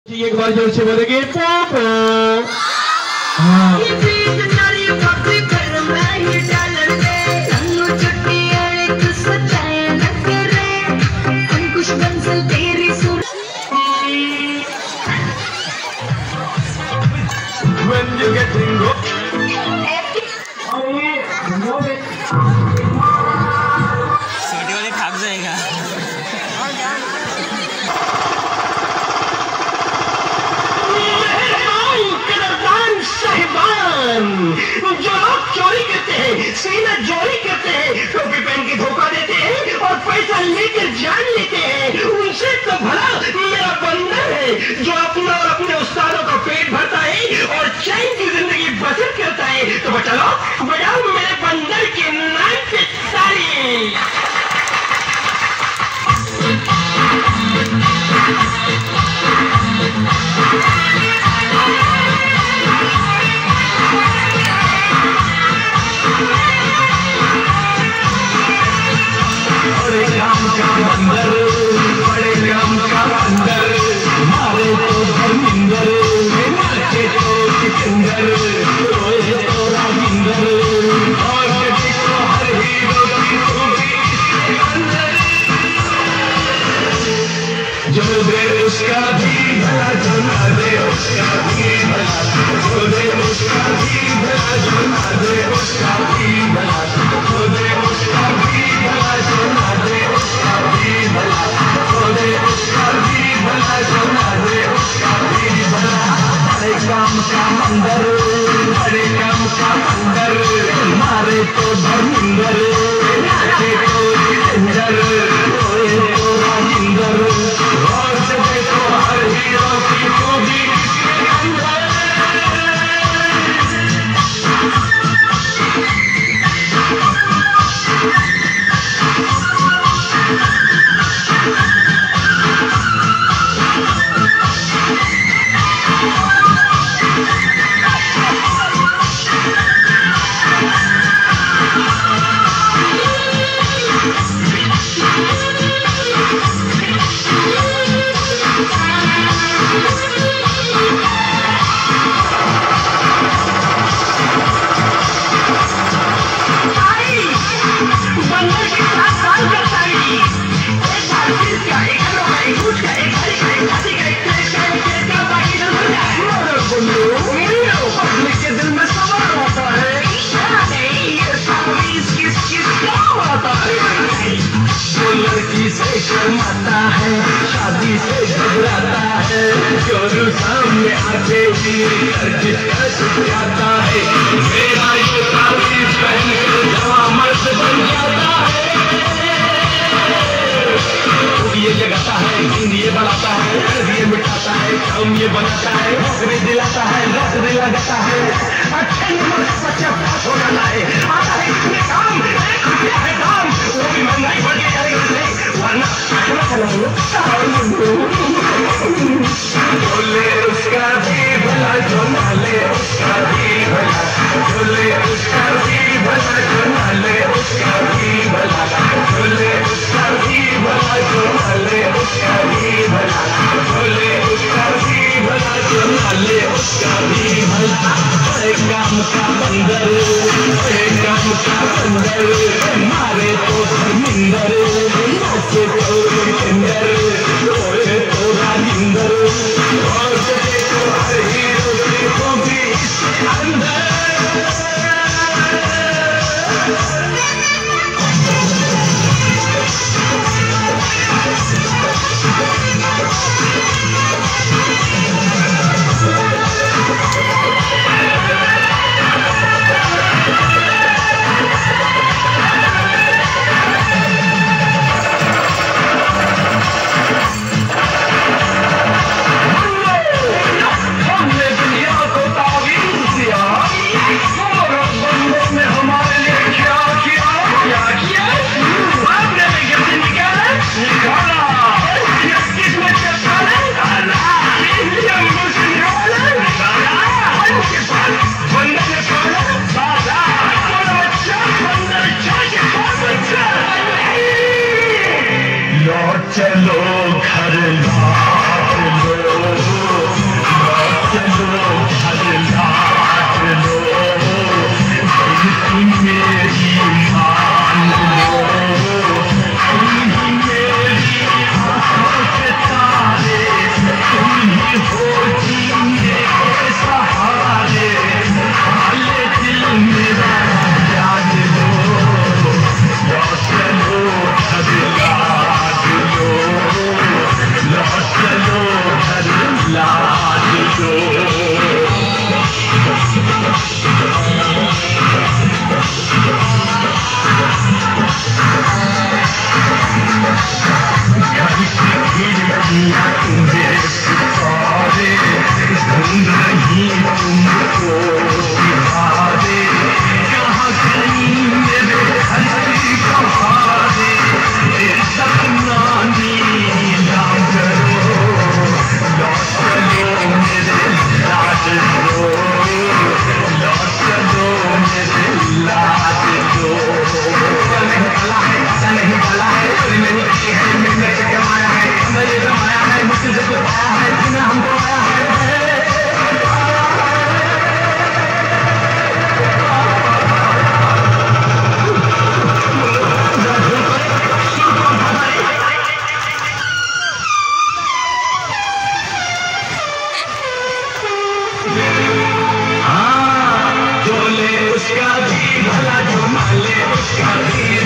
एक बार जोर से बोलेंगे पोपो। When you get tingo, छोटे वाले भाग जाएगा। जो लोग चोरी करते हैं, सीना चोरी करते हैं, टोपी पहन के धोखा देते हैं और पैसा लेकर जान लेते हैं, उनसे तो भला मेरा बंदर है जो अपना और अपने उस्तादों का पेट भरता है और चैन की जिंदगी बसर करता है। तो बचाओ बजाओ मेरे बंदर के नाम पे ताली। बड़े काम का बंदर, बड़े काम का बंदर, मारे तो धर्मिंदर, नाचे तो सिकंदर, रोए तो राजिंदर, और देखो हर हीरो की खूबी इसके अंदर। जो दे उसका भी भला, जो ना दे उसका भी भला, जो दे उसका भी भला, जो ना दे उसका भी भला, जो दे उसका भी भला, जो ना दे उसका भी भला, जो दे उसका भी भला, जो ना दे उसका भी भला। बड़े काम का बंदर, बड़े काम का बंदर, मारे तो धर्मिंदर, नाचे तो सिकंदर, रोए तो राजिंदर, और जगे तो हर हीरो की खूबी इसके अंदर। लड़की से शर्माता है, शादी से घबराता है, जो सामने आके भी जिसका जाता है, मेरा ये तावीज़ पहन के जवां मर्द बन जाता है। ये जगाता है, नींद ये बढ़ाता है, दर्द ये मिटाता है, काम ये बनाता है, नौकरी दिलाता है, नौकरी लगाता है, अच्छे नंबर से बच्चा पास हो जाता है, आता है इसमें काम, एक रुपया है दाम, वो भी महंगाई बढ़ गई है वरना बोले उसका भी भला, जो नाले उसका भी भला, बोले उसका भी भला, जो नाले उसका भी भला, बोले उसका भी भला, जो नाले उसका भी भला, बोले उसका भी भला, जो नाले उसका भी भला। बड़े काम का बंदर, बड़े काम का बंदर, मारे तो धर्मिंदर, नाचे तो सिकंदर, रोए तो राजिंदर। उसका भी भला जो माले उसका भी